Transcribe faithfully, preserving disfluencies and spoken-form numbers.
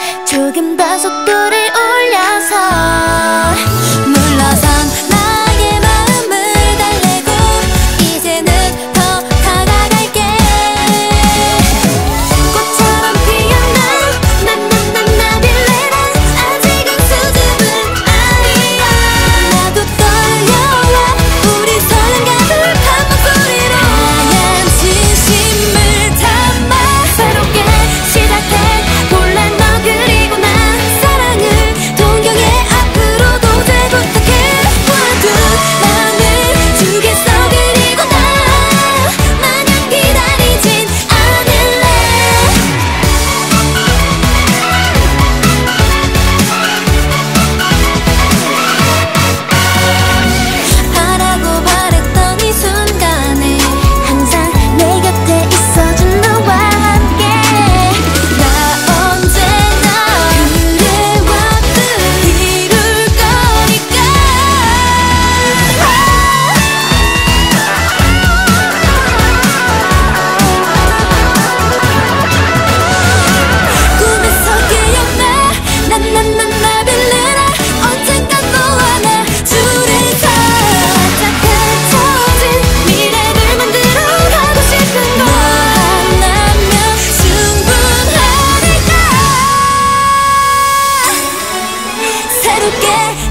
조금 더 속도를 올려서 물러선 나의 마음을 달래고 이제는 더 다가갈게. 꽃처럼 피어난 난난난 나빌레라 아직은 수줍은 아이야. 나도 떨려와 우리 설렘 가득한 목소리로 하얀 진심을 담아 새롭게 시작해 볼래. 너 그리고 나 사랑을 동경해 앞으로도 잘 부탁해. 모두 마음을 주겠어. 그리고 나 마냥 기다리진 않을래. 바라고 바랬던 이 순간에 항상 내 곁에 있어준 너와 함께 나 언제나 그래왔듯 이룰 거니까. 꿈에서 깨어나 난난난 나빌레라 언젠간 너와 나 둘이서 바짝 펼쳐진 미래를 만들어 가고 싶은 너 하나면 충분하니까. 새롭게